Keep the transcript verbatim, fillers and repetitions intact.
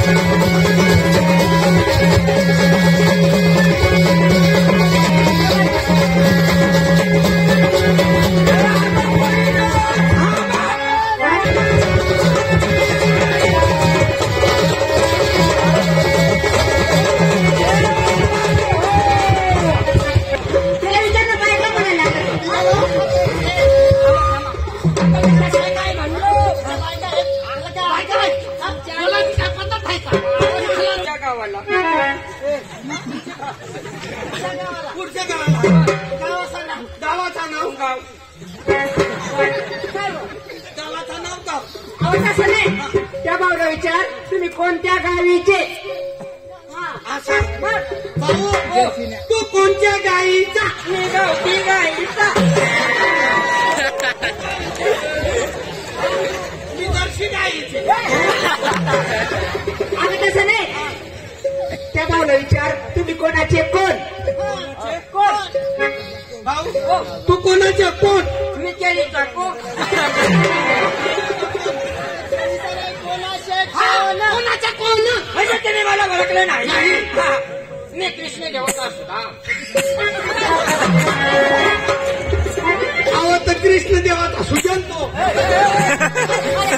पुढच्या गावाला गावाचं नाव गावाचं नाव गाव गावाचं नाव गाव अहो तसं नाही. त्या भाऊला विचार तुम्ही कोणत्या गावीचे. असं भाऊ तू कोणत्या गाईचा. मी गावठी गाईचा. मी जर्सी गाईची. अगं तसं नाही. त्या भाऊला विचार तुम्ही कोणाचे कोण. कोण भाऊ तू कोणाचे कोण. मी केलीचा कोण. कोणाच्या कोण म्हणजे तुम्ही मला ओळखलं नाही. मी कृष्ण देवता सुद्धा अहो तर कृष्ण देवता सुजंतो